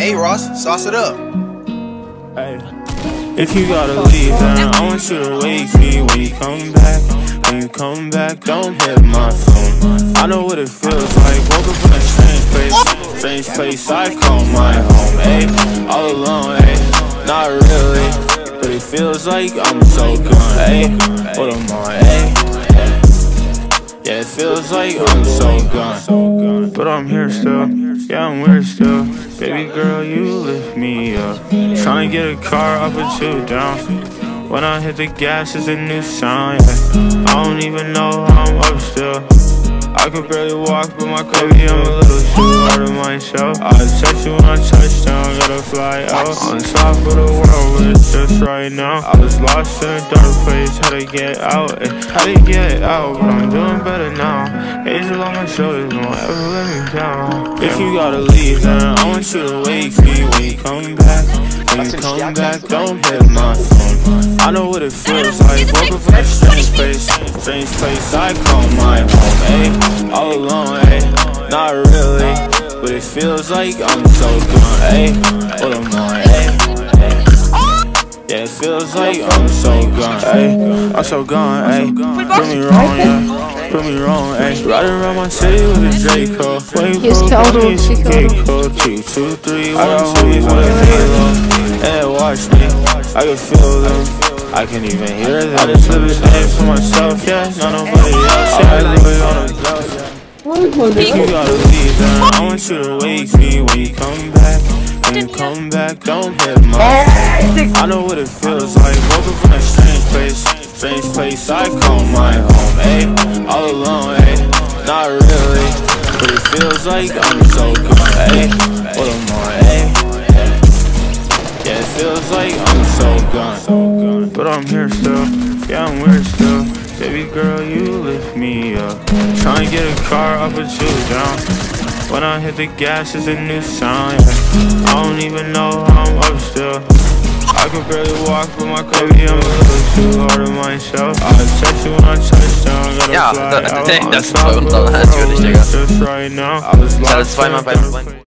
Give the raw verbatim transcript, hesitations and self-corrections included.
Hey Ross, sauce it up. Hey. If you gotta leave, then I want you to wake me when you come back. When you come back, don't hit my phone. I know what it feels like. Woke up in a strange place, strange place I call my home. Ayy, all alone, ayy, not really, but it feels like I'm so gone. Ayy, what am I? Ayy. Yeah, it feels like I'm so gone, but I'm here still. Yeah, I'm weird still. Baby girl, you lift me up. Tryna get a car up and two down. When I hit the gas, it's a new sound. Yeah, I don't even know how I'm up still. I could barely walk, but my baby, I'm a little too hard on myself. I text you when I touch down, gotta fly out on top of the world, but it's just right now. I was lost in a dark place, how to get out, eh? How to get out, but I'm doing better now. Angel on my shoulders, won't ever let me down. If you gotta leave, then I want you to wake me when you come back. When you come back, don't hit my phone. I know what it feels like. Woke up in a strange place, strange place I call my home. Ayy, all alone, ayy, not really, but it feels like I'm so gone. Ayy, what am I? Ayy, yeah, it feels like I'm so gone. Ayy, I'm so gone. Ayy, prove me wrong, yeah, prove me wrong. Ayy, riding around my city with a Draco. When you broke me, she get cold. Two, two, three, one, two, with a halo. And watch me, I can feel them. I can even hear them. I just live this day for myself, yeah, not nobody else. Yeah, I live it on a drought, yeah. If you gotta leave, then I want you to wake me when you come back. When you come back, don't hit my phone. I know what it feels like. Woke up in a strange place, strange place I call my home. Ayy, all alone, ayy, not really, but it feels like I'm so gone. Ayy, what am I? Ayy. Yeah, it feels like I'm so gone, but I'm here still. Yeah, I'm weird still. Baby girl, you lift me up. Tryna get a car up and two down. When I hit the gas, it's a new sound. Yeah, I don't even know how I'm up still. I could barely walk, but my baby, I'm a little too hard on myself. I text you when I touch down, gotta ja, fly out. das ist bei uns aber natürlich, Digga. Just right now, I was Ich hatte zweimal beim